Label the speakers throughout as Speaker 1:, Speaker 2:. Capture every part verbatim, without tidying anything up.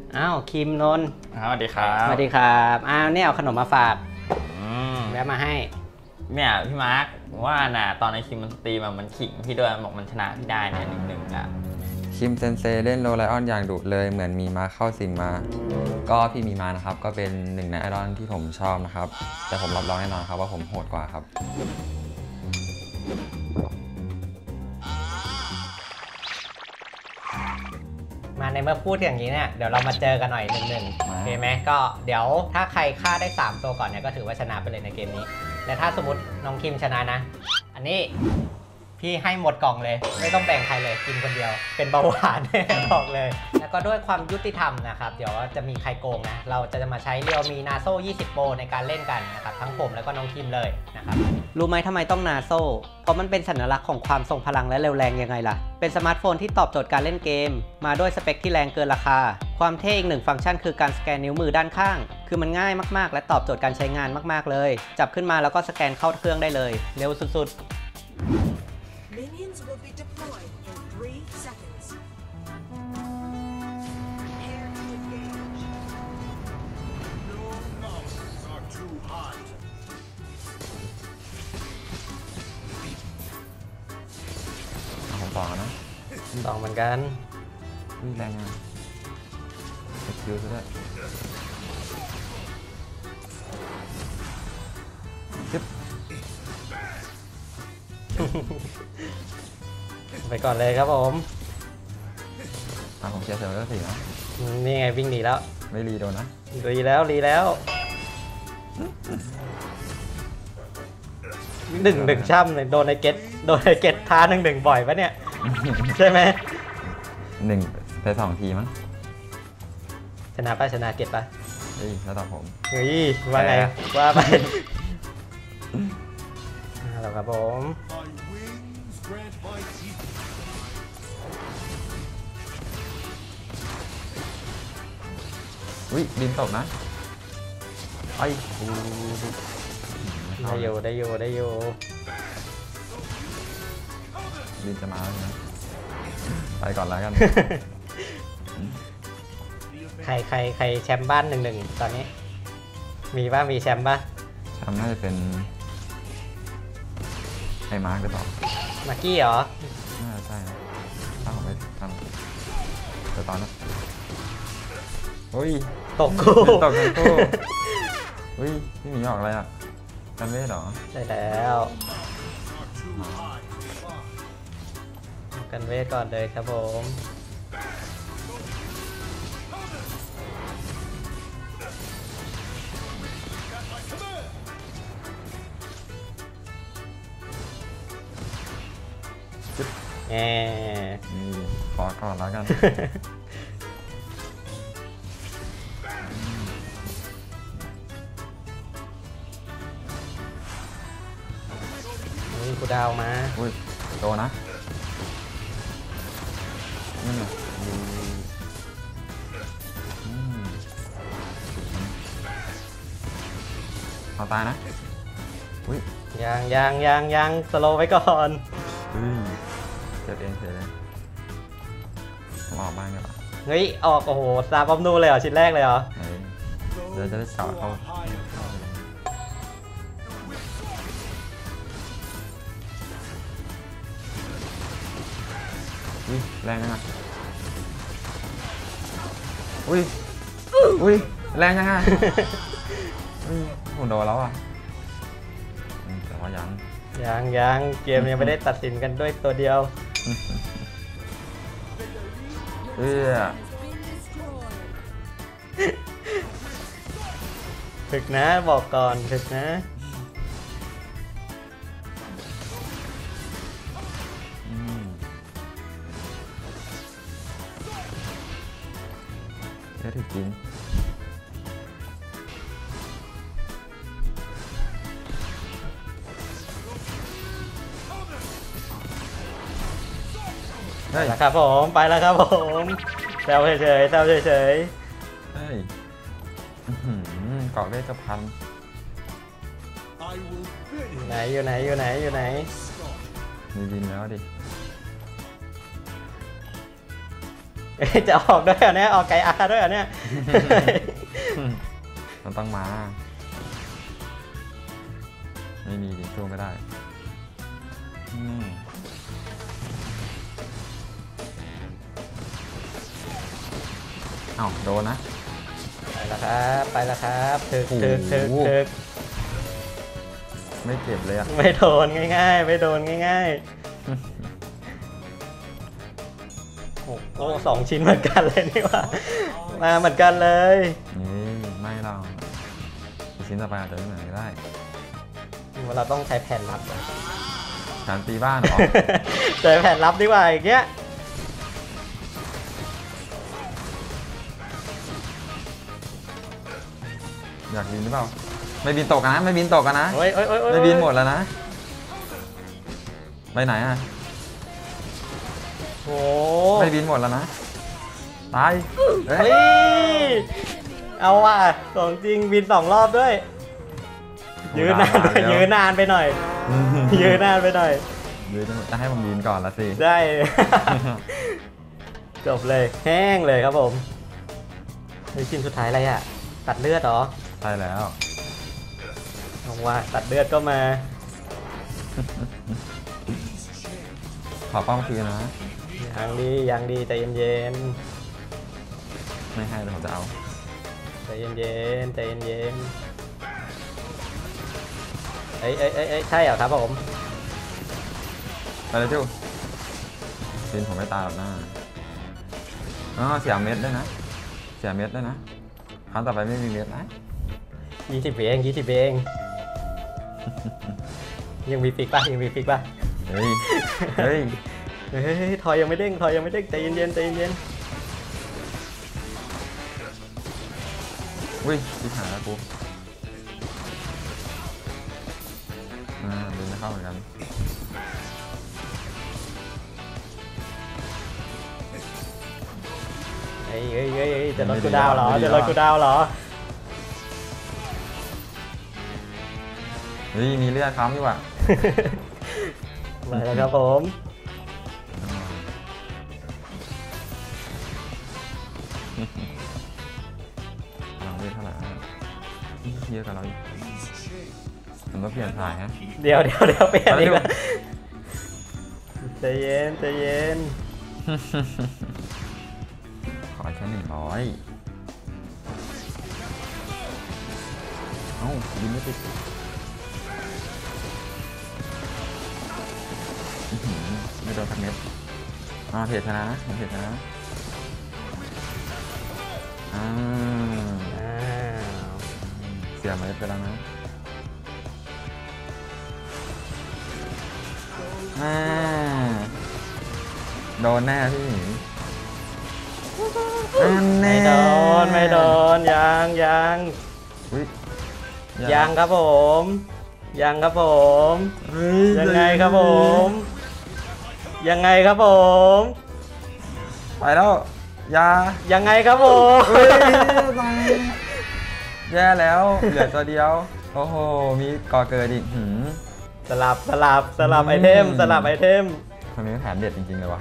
Speaker 1: อ้าวคิมนนท์
Speaker 2: สวัสดีครับ
Speaker 1: สวัสดีครับอ้าวเนี่ยเอาขนมมาฝากแวะมาให้
Speaker 2: เนี่ยพี่มาร์คว่าน่ะตอนในคิมมันสตรีมมันขิงพี่ด้วยบอกมันชนะพี่ได้เนี่ยหนึ่งหนึ่งอ่ะ
Speaker 3: คิมเซนเซเล่นโรไลออนอย่างดุเลยเหมือนมีมาเข้าสิงมา ก็พี่มีมานะครับก็เป็นหนึ่งในไอดอลที่ผมชอบนะครับแต่ผมรับรองแน่นอนครับว่าผมโหดกว่าครับ
Speaker 1: มาในเมื่อพูดอย่างนี้เนี่ยเดี๋ยวเรามาเจอกันหน่อยหนึ่งหนึ่งโอเคไหมก็เดี๋ยวถ้าใครฆ่าได้สามตัวก่อนเนี่ยก็ถือว่าชนะไปเลยในเกมนี้แต่ถ้าสมมติน้องคิมชนะนะอันนี้พี่ให้หมดกล่องเลยไม่ต้องแบ่งใครเลยกินคนเดียวเป็นเบาหวานบอกเลยแล้วก็ด้วยความยุติธรรมนะครับเดี๋ยวจะมีใครโกงนะเราจะมาใช้เรียวมีนาโซ่ยี่สิบโปรในการเล่นกันนะครับทั้งผมแล้วก็น้องคิมเลยนะครับรู้ไหมทำไมต้องนาโซ่เพราะมันเป็นสัญลักษณ์ของความทรงพลังและเร็วแรงยังไงล่ะเป็นสมาร์ทโฟนที่ตอบโจทย์การเล่นเกมมาด้วยสเปคที่แรงเกินราคาความเท่อีกหนึ่งฟังก์ชันคือการสแกนนิ้วมือด้านข้างคือมันง่ายมากๆและตอบโจทย์การใช้งานมากๆเลยจับขึ้นมาแล้วก็สแกนเข้าเครื่องได้เลยเร็วสุดๆ
Speaker 4: Minions will be deployed in three seconds. Prepare to engage. No mountains are too high.
Speaker 3: ผมต่อนะ
Speaker 1: ต่อเหมือนกัน
Speaker 3: วิ่งแรงงานเอ็กซ์คิวซะด้วยจิ๊บ
Speaker 1: ไปก่อนเลยครับผม
Speaker 3: อ่ะผมเชียร์เซอร์เวอร์สี่นะ
Speaker 1: นี่ไงวิ่งหนีแล้ว
Speaker 3: ไม่รีโดนนะ
Speaker 1: รีแล้วรีแล้วหนึ่งหนึ่งช่ำเลยโดนไอเก็ตโดนไอเก็ตท้าหนึ่งหนึ่งบ่อยปะเนี่ยใช่ไหม
Speaker 3: หนึ่งไปสองทีมั้ง
Speaker 1: ชนะป่ะชนะเก็ตป่ะ
Speaker 3: เฮ้ยแล้วต่อผม
Speaker 1: เฮ้ยว่าไงว่าไปแล้วครับผม
Speaker 3: อุ้ยดินตกนะไอ้
Speaker 1: ได้อยู่ได้อยู่ได้อยู่
Speaker 3: ดินจะมาแล้วนะไปก่อนแล้วกัน
Speaker 1: ใครใครใครแชมป์บ้านหนึ่งหนึ่งตอนนี้มีป่ะมีแชมป์ป่ะ
Speaker 3: แชมป์น่าจะเป็นไอ้มาร์กหรือเปล่า
Speaker 1: มาร์กี้เหรอ
Speaker 3: น่าจะใช่ถ้าผมไปทำแต่ตอนนั้นโอ้ย
Speaker 1: ตกคู่
Speaker 3: ตกคู่อุ้ยพี่หมีออกอะไรอ่ะกันเวทเหรอ
Speaker 1: ใช่แล้วกันเวทก่อนเลยครับผมแหม
Speaker 3: ขอก่อนแล้วกัน
Speaker 1: นี่กูดาวมา
Speaker 3: อุ้ยโตนะนี่ไงเอาตายนะอุ้ย
Speaker 1: ยังยังยังยังสโลว์ไว้ก่อน
Speaker 3: เจ็บเองเฉยเลยผมออกบ้านกันเหรอ
Speaker 1: เฮ้ยออกโอ้โหซาบอมนูเลยเหรอชิ้นแรกเลยเหรอ
Speaker 3: เดี๋ยวจะได้เจาะเขาอุ้ยแรงจังอ่ะอุ้ยอุ้ยแรงจังอ่ะอุ้ยผมโดนแล้วอ่ะแต่ว่ายัง
Speaker 1: ยังยังเกมยังไม่ได้ตัดสินกันด้วยตัวเดียว
Speaker 3: เอ้ย
Speaker 1: ถึกนะบอกก่อนถึกนะ
Speaker 3: เดี๋ยวถึกจริง
Speaker 1: ไปแล้วครับผมไปแล้วครับผมแซวเฉยๆแซวเฉย
Speaker 3: ๆเฮ้ยเกาะเวชภัณฑ์
Speaker 1: ไหนอยู่ไหนอยู่ไหนอยู่ไหน
Speaker 3: มีดินแล้วดิ
Speaker 1: เอ้ยจะออกด้วยเหรอเนี่ยออกไกอาด้วยเหรอเนี่ย
Speaker 3: มันต้องมา ไม่มีดิสู้ไม่ได้อืมเอ้าโดนนะ
Speaker 1: ไปแล้วครับไปแล้วครับถึก
Speaker 3: โอ้โห
Speaker 1: ถึกถึกถึก
Speaker 3: ไม่เจ็บเลยอะ
Speaker 1: ไม่โดนง่ายๆ ไม่โดนง่ายๆโอ้โหสองชิ้นเหมือนกันเลยนี่หว่ามาเหมือนกันเลย
Speaker 3: นี่ไม่เราชิ้นต่อไปอาจจะไม่เหมือนก็ได้
Speaker 1: เราต้องใช้แผ่นรับ
Speaker 3: การตีบ้านเหรอ
Speaker 1: ใช้แผ่นรับดีกว่าอย่างเงี้ย
Speaker 3: อยากบินหรือเปล่า ไม่บินตกกันนะ ไม่บินตกกันนะ
Speaker 1: โอ้ยโอ้ยโอ้ยโอ้ย
Speaker 3: ไม่บินหมดแล้วนะ ไปไหนอ่ะ
Speaker 1: โอ้
Speaker 3: ไม่บินหมดแล้วนะ ตายเฮ้
Speaker 1: เฮ้
Speaker 3: ย
Speaker 1: ยเอาว่ะของจริงบินสองรอบด้วย ยืนนานไปยืนนานไปหน่อย ยืนนานไปหน่อย
Speaker 3: เดี๋ยวจะให้ผมบินก่อนละสิ
Speaker 1: ได้ จบเลยแห้งเลยครับผมเฮ้ยชิ้นสุดท้ายอะไรอ่ะ ตัดเลือดเหรอ
Speaker 3: ใช่แล้ว
Speaker 1: เอาว่าตัดเลือดก็มา
Speaker 3: ขอป้อมคืนนะ
Speaker 1: ยังดียังดีใจเย็น
Speaker 3: ไม่ให้แต่ผมจะเอา
Speaker 1: ๆใจเย็นๆใจเย็นๆเอ้ยเอ้ยเอ้ยเอ้ยใช่เหรอครับผม
Speaker 3: ไปเลยจูบินผมไม่ตายหรอกนะอ๋อเสียเม็ดด้วยนะ เสียเม็ดด้วยนะครั้งต่อไปไม่มีเม็ดนะ
Speaker 1: ยี่สิบเองยี่สิบเอง ยังมีฟิกป่ะยังมีฟิกป่ะ
Speaker 3: เฮ้ย เฮ้ย
Speaker 1: เฮ้ยทอยยังไม่เด้งทอยยังไม่เด้งใจเย็นๆใจเย็น
Speaker 3: อุ้ยชิบหายแล้วกูอ่าบินไม่เข้าเหมือนกัน
Speaker 1: ๆเฮ้ยเฮ้ยเฮ้ยเฮ้ยจะลดกูดาวเหรอจะลดกูดาวเหรอ
Speaker 3: เฮ้ยมีเลือดค้ำอยู่อ่ะ
Speaker 1: มาแล้วครับผม
Speaker 3: เราเลือดเท่าไหร่นะเยอะกับเราอีกผมต้องเปลี่ยนสายฮะ
Speaker 1: เดี๋ยวเดี๋ยวเดี๋ยวเปลี่ยน
Speaker 3: เอา
Speaker 1: อีก
Speaker 3: เร็ว
Speaker 1: แล้วใจเย็นใจเย็น
Speaker 3: ขอแค่หนึ่งร้อยเอ้ายิงไม่ติดอื้อหือไม่โดนสักเม็ดอ่าเพจชนะนะเพจชนะอ่า
Speaker 1: อ้าว
Speaker 3: เสียเม็ดไปแล้วนะอ่าโดนแน่พี่หมีอันแน่
Speaker 1: ไม่โดนไม่โดนยังยัง
Speaker 3: อุ๊ย
Speaker 1: ยังครับผม ยังครับผม
Speaker 3: เฮ้ย
Speaker 1: ยังไงครับผม ยังไงครับผม
Speaker 3: ไปแล้วอยา
Speaker 1: ยังไงครับผม
Speaker 3: เฮ้ยไปแย่แล้วเหลือตัวเดียว โอ้โห มีก่อเกิดอีกหืม
Speaker 1: สลับสลับสลับไอเทมสลับไอเทม
Speaker 3: คนนี้แผนเด็ดจริงๆเลยวะ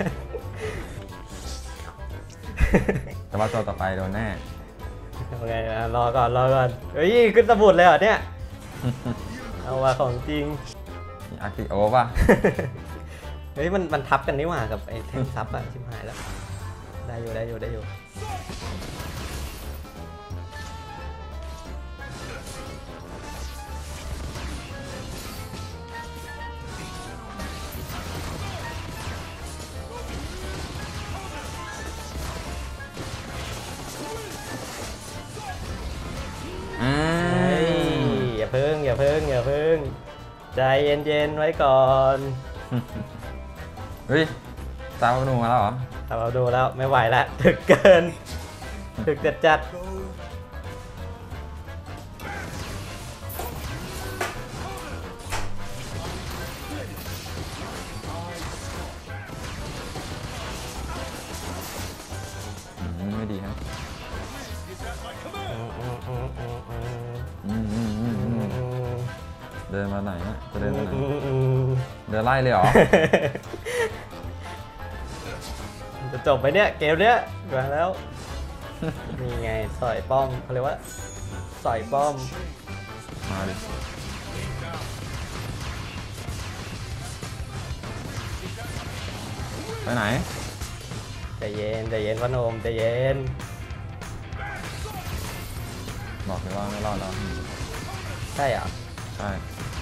Speaker 3: แต่ว่าตัวต่อไปโดนแน่
Speaker 1: โอเคอ่ะรอก่อนรอก่อนเฮ้ยขึ้นสมุดเลยเหรอเนี่ย เอาว่าของจริง
Speaker 3: มีอาร์ติโอป่ะ
Speaker 1: เฮ้ยมันมันทับกันนี่หว่ากับไอเทมซับอะชิบหายแล้ว ได้อยู่ได้อยู่ได้อยู่
Speaker 3: อื
Speaker 1: เฮ้ย
Speaker 3: ม
Speaker 1: อย่าเพิ่งอย่าเพิ่งอย่าเพิ่งใจเย็นๆไว้ก่อน
Speaker 3: เฮ้ยตามหนูมาแล้วเหรอ
Speaker 1: แต่เราดูแล้วไม่ไหวแล้วถึกเกิน ถึกจัดจัด
Speaker 3: อืมไม่ดีฮะ
Speaker 1: อืมอืมอืมอืมอืม
Speaker 3: อืมอืมอืม
Speaker 1: อื
Speaker 3: อื
Speaker 1: ม
Speaker 3: ม
Speaker 1: อืม
Speaker 3: เดินมาไหนฮะจะเดินมาไหน
Speaker 1: อืมอืม
Speaker 3: เดินไล่เลยเหรอ
Speaker 1: มันจะจบไปเนี่ยเกมเนี้ยมาแล้ว นี่ไงสอยป้อมเขาเรียกว่าสอยป้อม
Speaker 3: มาดิไปไหน
Speaker 1: ใจเย็นใจเย็นพ่อหนมใจเย็น
Speaker 3: บอกเลยว่าไม่รอดแล้ว
Speaker 1: ใช่เหรอ
Speaker 3: ใช่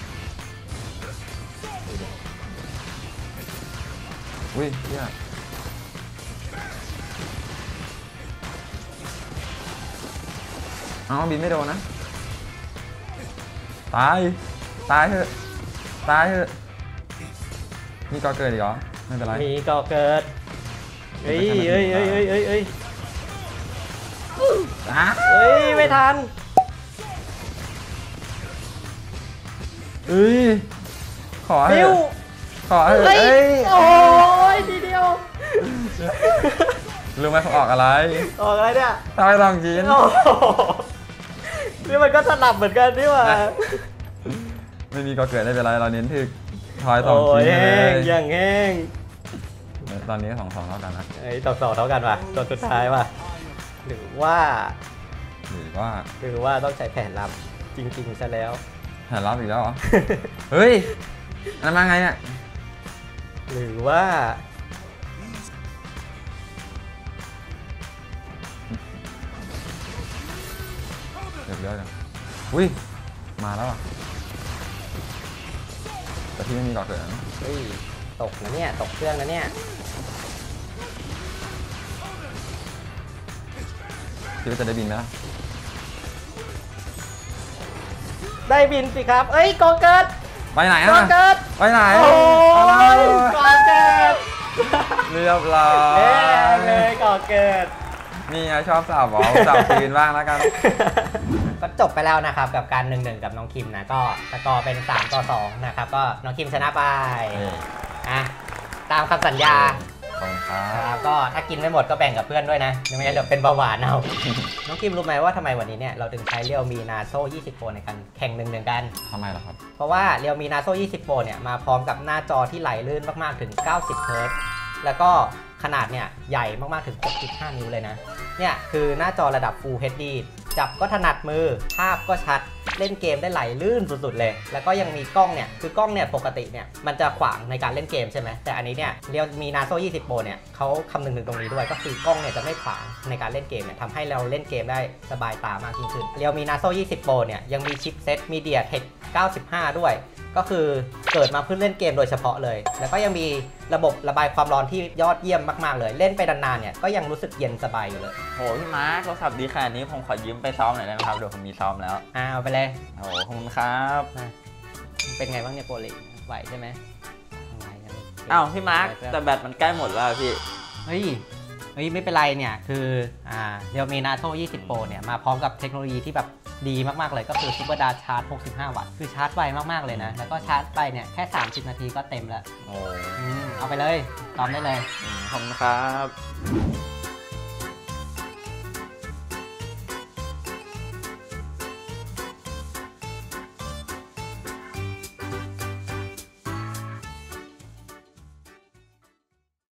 Speaker 3: อุ้ยเฮียเอาบินไม่โดนนะ ตาย ตายเถอะ ตายเถอะนี่ก็เกิดอีกเหรอ ไม่เป็นไร
Speaker 1: มีก่อเกิดเอ้ยเอ้ยเอ้ยเอ้ยเอ้ยเอ้ย
Speaker 3: อ่ะ
Speaker 1: เอ้ยไม่ทัน
Speaker 3: เอ้ย ขอเถ
Speaker 1: ฟิว
Speaker 3: อะขอเถอะ
Speaker 1: เฮ้ย
Speaker 3: เอ้ย
Speaker 1: โอ้ยทีเดียว
Speaker 3: รู้ไหมเขาออกอะไร
Speaker 1: ออกอะไรเนี่ย
Speaker 3: ตายสองชิ้น
Speaker 1: โอ้โหนี่มันก็สลับเหมือนกันนี่หว่า
Speaker 3: ไม่มีก็เกิดได้เป็นไร เราเน้นถึกทอยสอง
Speaker 1: โอ้ย
Speaker 3: ชิ้น
Speaker 1: แห้ง
Speaker 3: เลย
Speaker 1: อย่างแห้ง
Speaker 3: ตอนนี้ก็สองสองเท่ากันนะ
Speaker 1: ไอ้ยต่อสองเท่ากันว่ะตัวสุดท้ายว่ะหรือว่า
Speaker 3: หรือว่า
Speaker 1: หรือว่าต้องใช้แผนลับจริงๆซะแล้ว
Speaker 3: แผนรับอีกแล้วเหรอ เฮ้ยอันนั้นมาไงเนี่ย
Speaker 1: หรือว่า
Speaker 3: เรียบร้อยแล้วอุ้ย มาแล้วอ่ะ แต่ที่ไม่มีก่อเกิดนะ
Speaker 1: เฮ้ยตกนะเนี่ยตกเครื่องนะเนี่ย
Speaker 3: คิดว่าจะได้บินไหมล่ะ
Speaker 1: ได้บินสิครับ เอ้ยกอเกิด
Speaker 3: ไปไหน
Speaker 1: กอ
Speaker 3: อ่ะ
Speaker 1: เกิด
Speaker 3: ไปไหน
Speaker 1: โอ้ยกอเกิด
Speaker 3: เรียบร้อ
Speaker 1: เอ้ย
Speaker 3: ย
Speaker 1: เลยกอเกิด
Speaker 3: นี่ไงชอบสาวบอลสาวคืนบ้างแล้วกัน
Speaker 1: ก็จบไปแล้วนะครับกับการหนึ่งหนึ่งกับน้องคิมนะก็สกอร์เป็นสามต่อสองนะครับก็น้องคิมชนะไปอ่ะตามคำสัญญา
Speaker 3: ขอบคุณครั
Speaker 1: ครับ บก็ถ้ากินไม่หมดก็แบ่งกับเพื่อนด้วยนะไม่งั้นเดี๋ยวเป็นเบาหวานเอา น้องคิมรู้ไหมว่าทำไมวันนี้เนี่ยเราถึงใช้เรียวมีนาโซ่ยี่สิบโปรในการแข่งหนึ่งหนึ่งกัน
Speaker 3: ทำไมล่ะครับ
Speaker 1: เพราะว่าเรียวมีนาโซ่ยี่สิบโปรเนี่ยมาพร้อมกับหน้าจอที่ไหลลื่นมากๆถึงเก้าสิบเฮิร์ตซ์แล้วก็ขนาดเนี่ยใหญ่มากๆถึง หกจุดห้า นิ้วเลยนะเนี่ยคือหน้าจอระดับ Full เอช ดี จับก็ถนัดมือภาพก็ชัดเล่นเกมได้ไหลลื่นสุดๆเลยแล้วก็ยังมีกล้องเนี่ยคือกล้องเนี่ยปกติเนี่ยมันจะขวางในการเล่นเกมใช่ไหมแต่อันนี้เนี่ยเรียวมีนาโซ่ยี่สิบโปรเนี่ยเขาคำนึงถึงตรงนี้ด้วยก็คือกล้องเนี่ยจะไม่ขวางในการเล่นเกมเนี่ยทำให้เราเล่นเกมได้สบายตามากยิ่งขึ้นเรียวมีนาโซ่ยี่สิบโปรเนี่ยยังมีชิปเซ็ต MediaTek เก้าสิบห้า ด้วยก็คือเกิดมาเพื่อเล่นเกมโดยเฉพาะเลยแล้วก็ยังมีระบบระบายความร้อนที่ยอดเยี่ยมมากๆเลยเล่นไปนานๆเนี่ยก็ยังรู้สึกเย็นสบายอยู่เลย
Speaker 2: โหพี่มาร์คโทรศัพท์ดีขนาดนี้ผมขอยืมไปซ้อมหน่อยได้ไหมครับเดี๋ยวผมมีซ้อมแล้ว
Speaker 1: อ่าเอาไปเลย
Speaker 2: โอ้โหขอบคุณครับ
Speaker 1: เป็นไงบ้างเนี่ยโปรลีกไหวใช่ไหมไหวยัง
Speaker 2: อ้าวพี่มาร์คแต่แบตมันใกล้หมดแล้วพี่
Speaker 1: เฮ้ยเฮ้ยไม่เป็นไรเนี่ยคืออ่าเรียวมีนาโซ่ยี่สิบโปรเนี่ยมาพร้อมกับเทคโนโลยีที่แบบดีมากๆเลยก็คือซูเปอร์ดาร์ชาร์จหกสิบห้าวัตต์คือชาร์จไวมากๆเลยนะแล้วก็ชาร์จไปเนี่ยแค่สามสิบนาทีก็เต็มแล้ว
Speaker 2: โอ้
Speaker 1: อืมเอาไปเลยตอมได้เลย
Speaker 2: ขอบคุณครับ